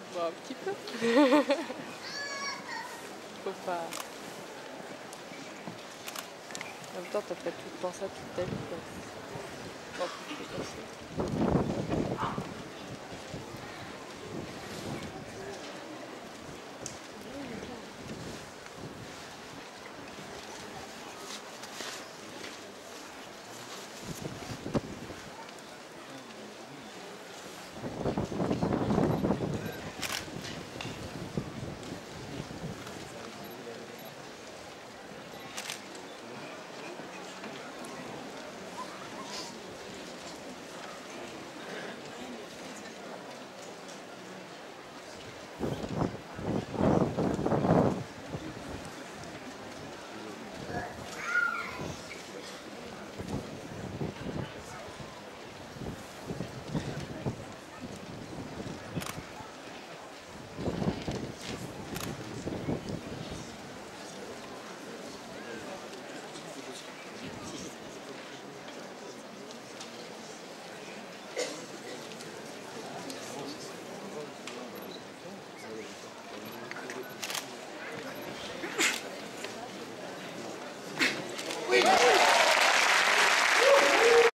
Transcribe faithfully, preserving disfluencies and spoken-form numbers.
Bon, un petit peu. Faut pas... En même temps, t'as pas tout pensé à toute ta vie, quoi. Bon, faut penser.